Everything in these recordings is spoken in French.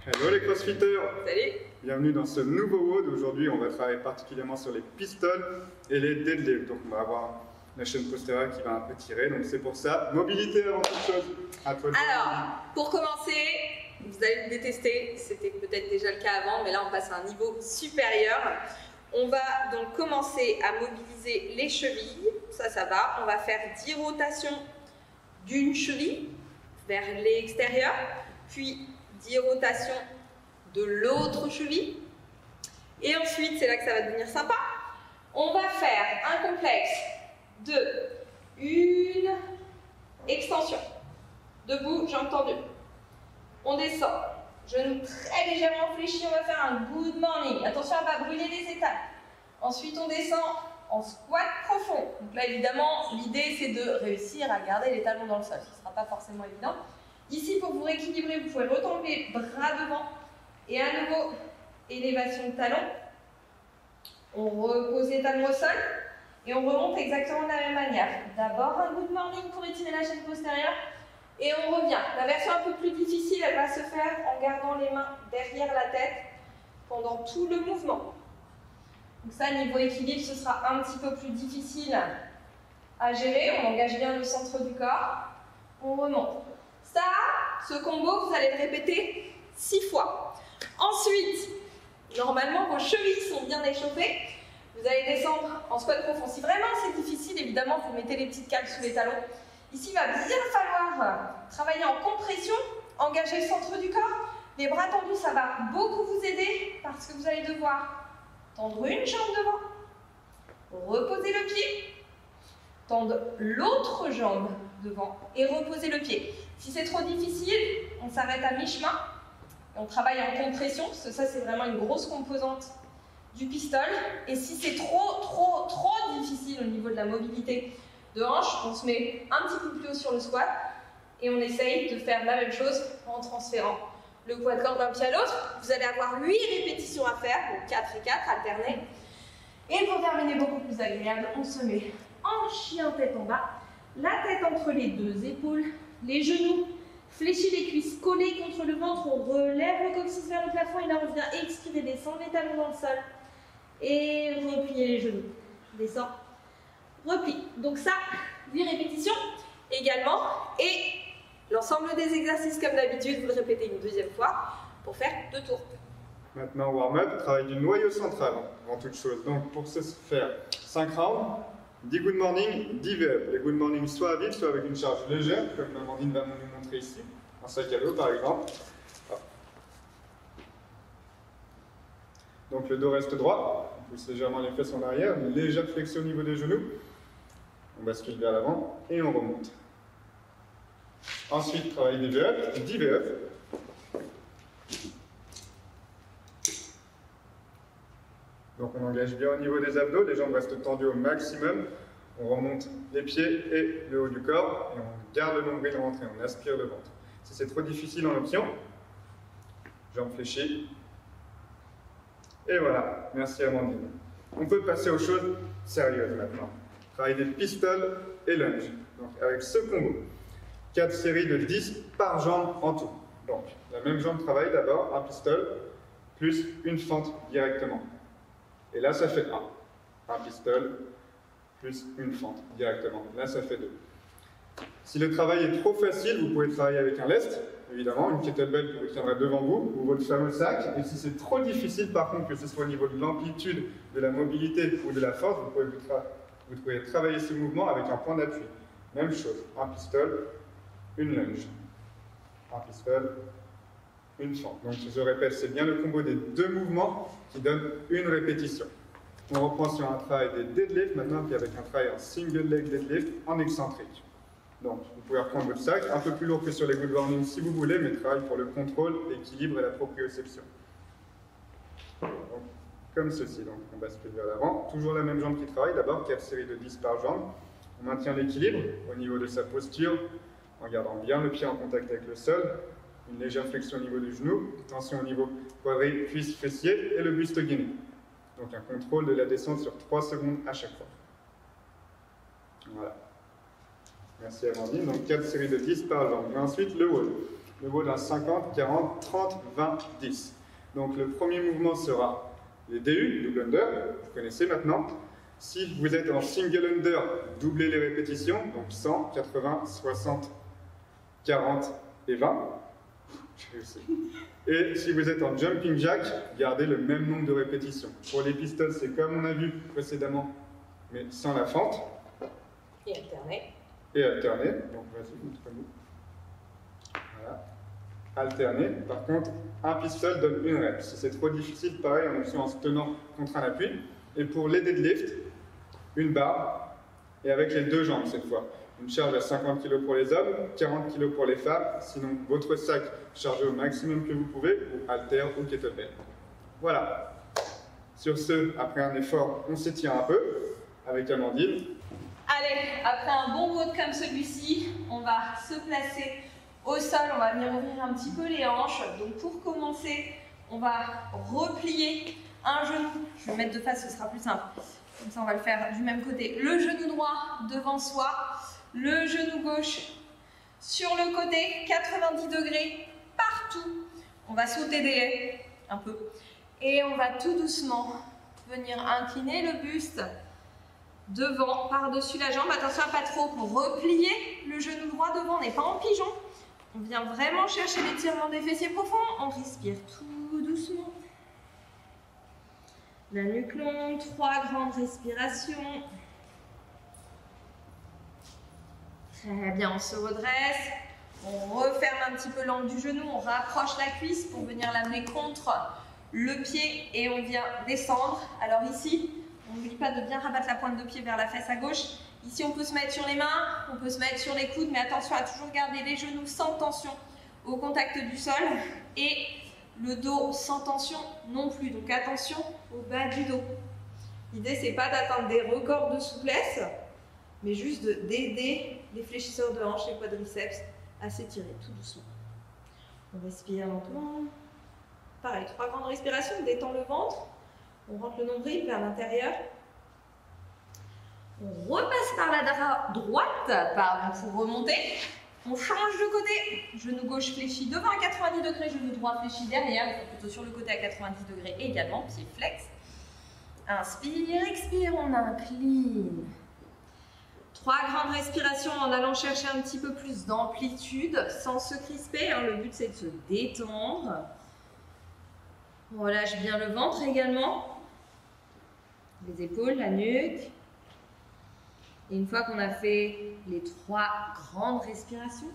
Hello les crossfitters! Salut! Bienvenue dans ce nouveau WOD. Aujourd'hui, on va travailler particulièrement sur les pistoles et les deadlifts. Donc, on va avoir la chaîne postérieure qui va un peu tirer. Donc, c'est pour ça, mobilité avant toute chose. À toi de Alors, pour commencer, vous allez me détester. C'était peut-être déjà le cas avant, mais là, on passe à un niveau supérieur. On va donc commencer à mobiliser les chevilles. Ça va. On va faire 10 rotations d'une cheville vers l'extérieur, puis 10 rotations de l'autre cheville. Et ensuite, c'est là que ça va devenir sympa. On va faire un complexe de une extension. Debout, jambes tendues. On descend. Genoux très légèrement fléchis. On va faire un good morning. Attention à ne pas brûler les étapes. Ensuite, on descend en squat profond. Donc là, évidemment, l'idée, c'est de réussir à garder les talons dans le sol. Ce ne sera pas forcément évident. Ici, pour vous rééquilibrer, vous pouvez retomber bras devant. Et à nouveau, élévation de talons. On repose les talons au sol. Et on remonte exactement de la même manière. D'abord, un good morning pour étirer la chaîne postérieure. Et on revient. La version un peu plus difficile, elle va se faire en gardant les mains derrière la tête pendant tout le mouvement. Donc ça, niveau équilibre, ce sera un petit peu plus difficile à gérer. On engage bien le centre du corps. On remonte. Ça, ce combo, vous allez le répéter 6 fois. Ensuite, normalement, vos chevilles sont bien échauffées. Vous allez descendre en squat profond. Si vraiment c'est difficile, évidemment, vous mettez les petites cales sous les talons. Ici, il va bien falloir travailler en compression, engager le centre du corps. Les bras tendus, ça va beaucoup vous aider parce que vous allez devoir tendre une jambe devant, reposer le pied, tendre l'autre jambe devant et reposer le pied. Si c'est trop difficile, on s'arrête à mi-chemin et on travaille en compression parce que ça, c'est vraiment une grosse composante du pistol. Et si c'est trop difficile au niveau de la mobilité de hanche, on se met un petit peu plus haut sur le squat et on essaye de faire la même chose en transférant le poids de corps d'un pied à l'autre. Vous allez avoir 8 répétitions à faire, donc 4 et 4 alternés. Et pour terminer beaucoup plus agréable, on se met en chien tête en bas, la tête entre les deux épaules, les genoux fléchis, les cuisses collées contre le ventre, on relève le coccyx vers le plafond et là on vient expirer, descendre les talons dans le sol et replier les genoux. Descend, replie. Donc ça, 8 répétitions également. Et l'ensemble des exercices comme d'habitude, vous le répétez une deuxième fois pour faire 2 tours. Maintenant, warm-up, travail du noyau central avant toute chose. Donc, pour ce faire 5 rounds, 10 good morning, 10 V-up. Les good morning soit à vide, soit avec une charge légère, comme Amandine va nous montrer ici, en sac à dos par exemple. Hop. Donc, le dos reste droit, on pousse légèrement les fesses en arrière, une légère flexion au niveau des genoux. On bascule vers l'avant et on remonte. Ensuite, travail des V-up, 10 V-up. Donc on engage bien au niveau des abdos, les jambes restent tendues au maximum. On remonte les pieds et le haut du corps et on garde le nombril rentré, on aspire le ventre. Si c'est trop difficile en option, jambes fléchies. Et voilà, merci Amandine. On peut passer aux choses sérieuses maintenant. Travail des pistoles et lunge. Donc avec ce combo, 4 séries de 10 par jambe en tout. Donc la même jambe travaille d'abord, un pistol, plus une fente directement. Et là, ça fait 1 pistol, plus une fente directement. Là, ça fait 2. Si le travail est trop facile, vous pouvez travailler avec un lest, évidemment, une kettlebell que vous tiendrez devant vous, ou votre fameux sac. Et si c'est trop difficile, par contre, que ce soit au niveau de l'amplitude, de la mobilité ou de la force, vous pouvez travailler ce mouvement avec un point d'appui. Même chose, un pistol, une lunge. Un pistol, une fente. Donc je répète, c'est bien le combo des 2 mouvements qui donne une répétition. On reprend sur un travail des deadlifts maintenant, puis avec un travail en single leg deadlift en excentrique. Donc vous pouvez reprendre votre sac, un peu plus lourd que sur les good morning si vous voulez, mais travail pour le contrôle, l'équilibre et la proprioception. Donc, comme ceci, donc on bascule vers l'avant, toujours la même jambe qui travaille, d'abord 4 séries de 10 par jambe. On maintient l'équilibre au niveau de sa posture, en gardant bien le pied en contact avec le sol. Une légère flexion au niveau du genou, tension au niveau quadrille, cuisse, fessier et le buste gainé. Donc un contrôle de la descente sur 3 secondes à chaque fois. Voilà. Merci Amandine. Donc 4 séries de 10 par jambe. Et ensuite le wall. le mot d'un 50, 40, 30, 20, 10. Donc le premier mouvement sera les DU, double under, vous connaissez maintenant. Si vous êtes en single under, doublez les répétitions, donc 100, 80, 60, 40 et 20. Et si vous êtes en jumping jack, gardez le même nombre de répétitions. Pour les pistols, c'est comme on a vu précédemment, mais sans la fente. Et alterner. Et alterner. Donc vas-y, montre-nous. Voilà. Alterner. Par contre, un pistol donne une rep. Si c'est trop difficile, pareil, on est en se tenant contre un appui. Et pour les deadlifts, une barre, et avec les deux jambes cette fois. Une charge à 50 kg pour les hommes, 40 kg pour les femmes. Sinon, votre sac chargé au maximum que vous pouvez, ou halter ou kettlebell. Voilà. Sur ce, après un effort, on s'étire un peu avec Amandine. Allez, après un bon WOD comme celui-ci, on va se placer au sol, on va venir ouvrir un petit peu les hanches. Donc pour commencer, on va replier un genou. Je vais le mettre de face, ce sera plus simple. Comme ça, on va le faire du même côté. Le genou droit devant soi, le genou gauche sur le côté, 90 degrés partout. On va sauter des haies un peu. Et on va tout doucement venir incliner le buste devant, par-dessus la jambe. Attention à pas trop replier le genou droit devant, on n'est pas en pigeon. On vient vraiment chercher l'étirement des fessiers profonds. On respire tout doucement. La nuque longue, 3 grandes respirations. Très bien, on se redresse. On referme un petit peu l'angle du genou, on rapproche la cuisse pour venir l'amener contre le pied et on vient descendre. Alors ici, on n'oublie pas de bien rabattre la pointe de pied vers la fesse à gauche. Ici, on peut se mettre sur les mains, on peut se mettre sur les coudes, mais attention à toujours garder les genoux sans tension au contact du sol et le dos sans tension non plus. Donc attention au bas du dos. L'idée, c'est pas d'atteindre des records de souplesse, mais juste d'aider les fléchisseurs de hanches, les quadriceps à s'étirer tout doucement. On respire lentement. Pareil, 3 grandes respirations, on détend le ventre. On rentre le nombril vers l'intérieur. On repasse par la droite pour remonter. On change de côté. Genou gauche fléchi devant à 90 degrés, genou droit fléchi derrière, plutôt sur le côté à 90 degrés également, pied flex. Inspire, expire, on incline. 3 grandes respirations en allant chercher un petit peu plus d'amplitude sans se crisper. Hein. Le but, c'est de se détendre. On relâche bien le ventre également. Les épaules, la nuque. Et une fois qu'on a fait les 3 grandes respirations,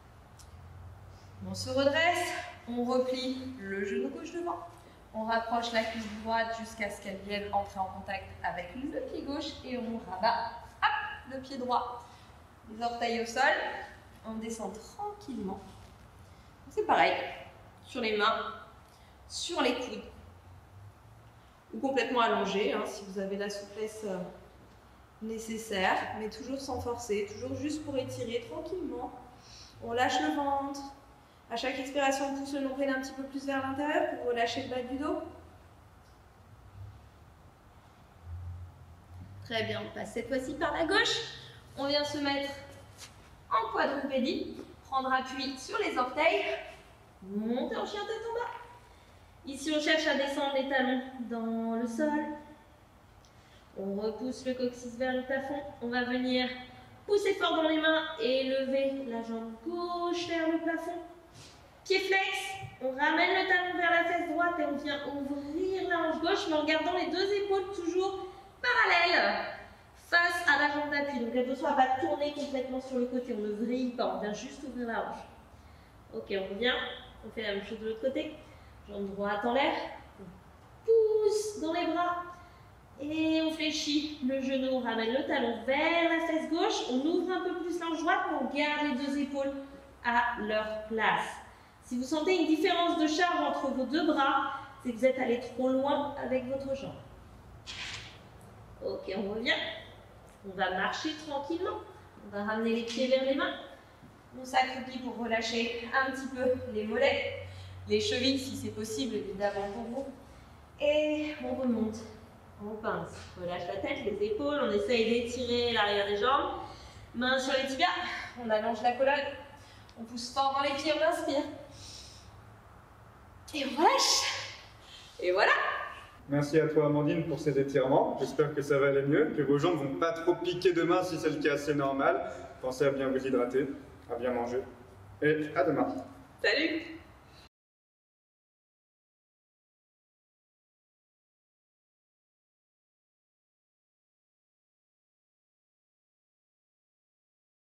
on se redresse, on replie le genou gauche devant. On rapproche la cuisse droite jusqu'à ce qu'elle vienne entrer en contact avec le pied gauche et on rabat le pied droit. Les orteils au sol, on descend tranquillement. C'est pareil, sur les mains, sur les coudes. Ou complètement allongé, hein, si vous avez la souplesse nécessaire, mais toujours sans forcer, toujours juste pour étirer tranquillement. On lâche le ventre. À chaque expiration, on pousse le nombril un petit peu plus vers l'intérieur pour relâcher le bas du dos. Très bien, on passe cette fois-ci par la gauche. On vient se mettre en quadrupédie, prendre appui sur les orteils, monter en chien tête en bas. Ici, on cherche à descendre les talons dans le sol. On repousse le coccyx vers le plafond. On va venir pousser fort dans les mains et lever la jambe gauche vers le plafond. Pied flex, on ramène le talon vers la fesse droite et on vient ouvrir la hanche gauche, mais en gardant les 2 épaules toujours parallèles face à la jambe d'appui. Donc attention à ne pas tourner complètement sur le côté, on ne vrille pas, on vient juste ouvrir la hanche. Ok, on revient, on fait la même chose de l'autre côté. Jambe droite en l'air, on pousse dans les bras. Et on fléchit le genou, on ramène le talon vers la fesse gauche, on ouvre un peu plus l'hanche droite, mais on garde les 2 épaules à leur place. Si vous sentez une différence de charge entre vos 2 bras, c'est que vous êtes allé trop loin avec votre jambe. Ok, on revient. On va marcher tranquillement. On va ramener les pieds vers les mains. On s'accroupit pour relâcher un petit peu les mollets, les chevilles si c'est possible, évidemment pour vous. Et on remonte. On pince, relâche la tête, les épaules, on essaye d'étirer l'arrière des jambes. Mains sur les tibias, on allonge la colonne. On pousse fort dans les pieds, on inspire. Et on relâche. Et voilà. Merci à toi Amandine pour ces étirements. J'espère que ça va aller mieux, que vos jambes ne vont pas trop piquer demain si c'est le cas, c'est normal. Pensez à bien vous hydrater, à bien manger. Et à demain. Salut.